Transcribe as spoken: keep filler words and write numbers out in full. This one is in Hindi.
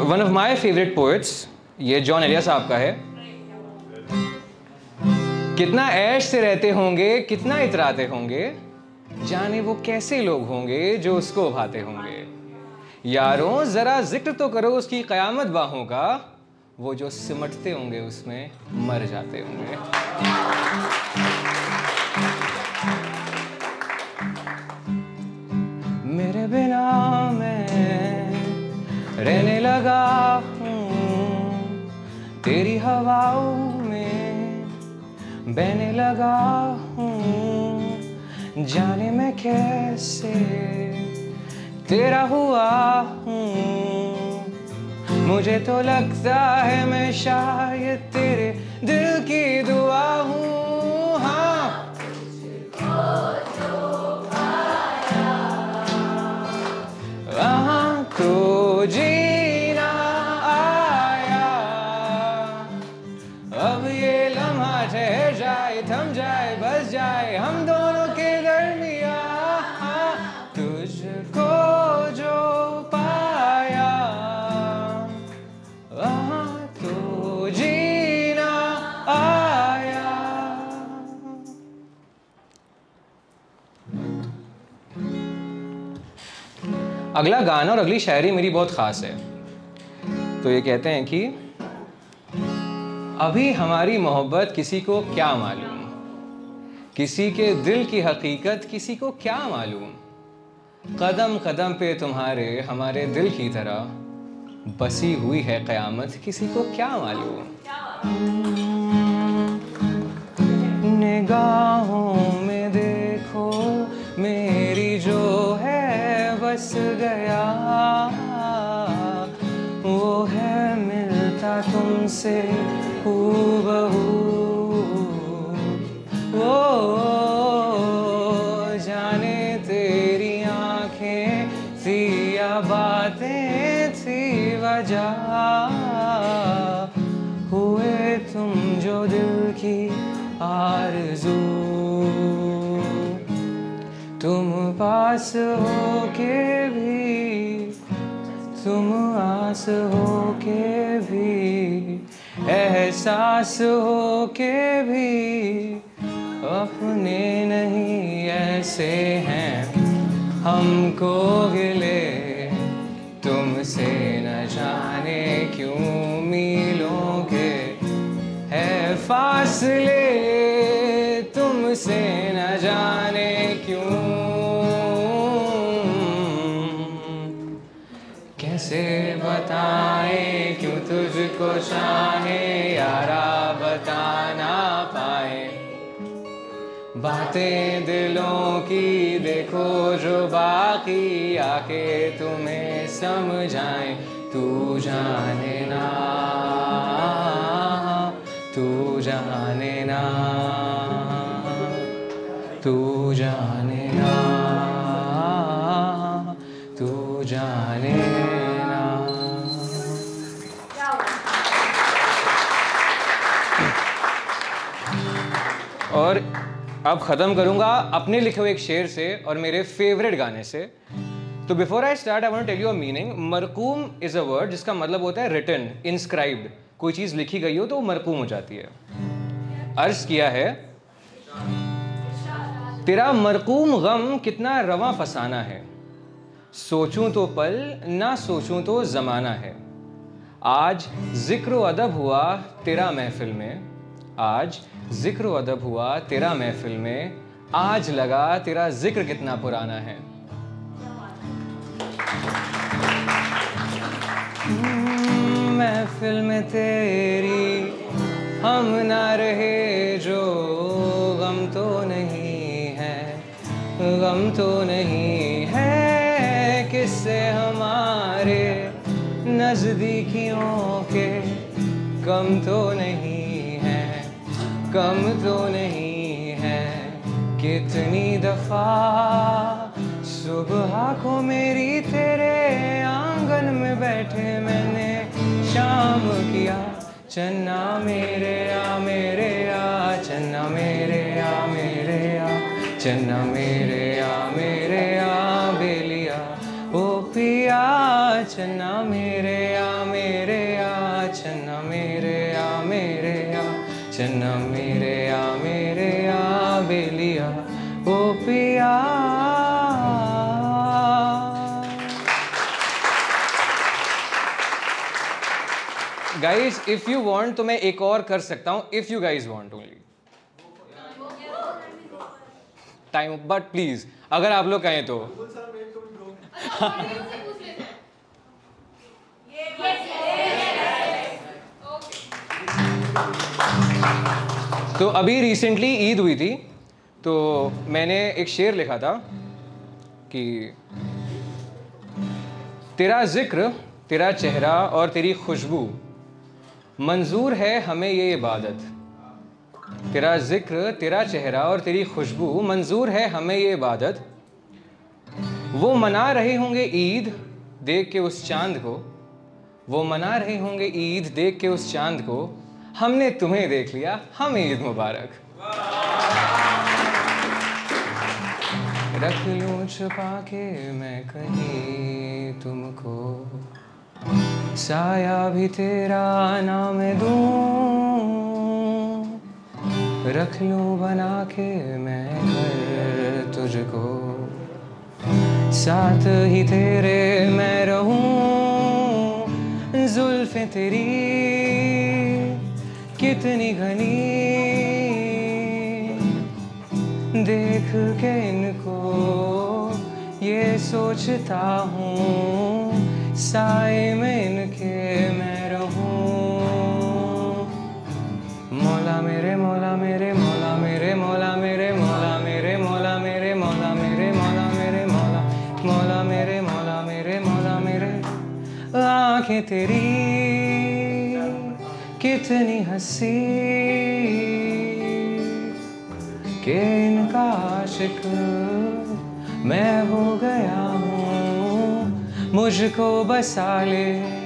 One of my favourite poets, ये जॉन एलिया साहब का है। कितना ऐश से रहते होंगे, कितना इतराते होंगे, जाने वो कैसे लोग होंगे जो उसको भाते होंगे। यारों जरा जिक्र तो करो उसकी कयामत बाहों का, वो जो सिमटते होंगे उसमें मर जाते होंगे। मेरे बिना मैं रहने लगा हूँ, तेरी हवाओं में बहने लगा हूँ, जाने मैं कैसे तेरा हुआ हूँ। मुझे तो लगता है मैं शायद तेरे दिल की दुआ हूँ। हाँ, वहाँ तो जीना आया, अब ये लम्हा ठहर जाए, थम जाए, बस जाए हम दोनों के दरमिया। तुझको जो पाया, वहाँ तो जीना आया। अगला गाना और अगली शायरी मेरी बहुत ख़ास है। तो ये कहते हैं कि अभी हमारी मोहब्बत किसी को क्या मालूम, किसी के दिल की हकीकत किसी को क्या मालूम, कदम कदम पे तुम्हारे हमारे दिल की तरह बसी हुई है क़यामत किसी को क्या मालूम। निगाहों में देखो मेरी जो है बस गया, वो है मिलता तुमसे हूबहू। वो जाने तेरी आंखें थी या बातें थी वजह, हुए तुम जो दिल की आरज़ू। तुम पास हो के भी, तुम आस हो के भी, एहसास हो के भी, अपने नहीं ऐसे हैं हमको गिले तुमसे न जाने क्यों मीलों के है फासले, तुमसे न जाने क्यों। कैसे बताएं क्यों तुझको चाहे यारा, बता ना पाए बातें दिलों की, देखो जो बाकी आके तुम्हें समझाएं। तू जाने ना, तू जाने ना, तू जाने ना, तू जाने ना। और अब ख़त्म करूँगा अपने लिखे हुए एक शेर से और मेरे फेवरेट गाने से। तो before I start I want to tell you a meaning. मरकूम इज़ अ वर्ड जिसका मतलब होता है रिटन, इंस्क्राइब्ड। कोई चीज़ लिखी गई हो तो वो मरकूम हो जाती है। अर्ज़ किया है, तेरा मरकूम गम कितना रवां फसाना है, सोचूं तो पल ना सोचूं तो ज़माना है। आज ज़िक्र व अदब हुआ तेरा महफिल में, आज ज़िक्र व अदब हुआ तेरा महफिल में, आज लगा तेरा ज़िक्र कितना पुराना है। महफिल में तेरी हम ना रहे जो, गम तो नहीं है, गम तो नहीं है, किससे हमारे नज़दीकियों के कम तो नहीं है, कम तो नहीं है। कितनी दफ़ा सुबह को मेरी तेरे आंगन में बैठे मैंने शाम किया, चन्ना मेरे आ मेरे आ, चन्ना मेरे आ मेरे आ, चन्ना मेरे आ मेरे आ बेलिया ओ पिया, चन्ना मेरे आ मेरे ओ पिया। गाइज इफ यू वांट तो मैं एक और कर सकता हूं, if you guys want only time, but please अगर आप लोग कहें तो। तो अभी रिसेंटली ईद हुई थी, तो मैंने एक शेर लिखा था कि तेरा जिक्र, तेरा चेहरा और तेरी खुशबू, मंजूर है हमें ये इबादत। तेरा जिक्र, तेरा चेहरा और तेरी खुशबू, मंजूर है हमें ये इबादत। वो मना रहे होंगे ईद देख के उस चांद को, वो मना रहे होंगे ईद देख के उस चांद को, हमने तुम्हें देख लिया, हमें ईद मुबारक। रख लूं छुपा के मैं कहीं तुमको, साया भी तेरा नाम दूं, रख लूं बना के मैं घर तुझको, साथ ही तेरे मैं रहूं। जुल्फें तेरी कितनी घनी, देख के इनको ये सोचता हूँ, साए में इनके मैं रहूं। मौला मेरे मौला मेरे मौला मेरे मौला मेरे मौला मेरे मौला मेरे मौला मेरे मौला मेरे मौला मौला मेरे मौला मेरे मौला मेरे। आँखें तेरी कितनी हंसी, कि इनका आशिक मैं हो गया हूँ, मुझको बसा ले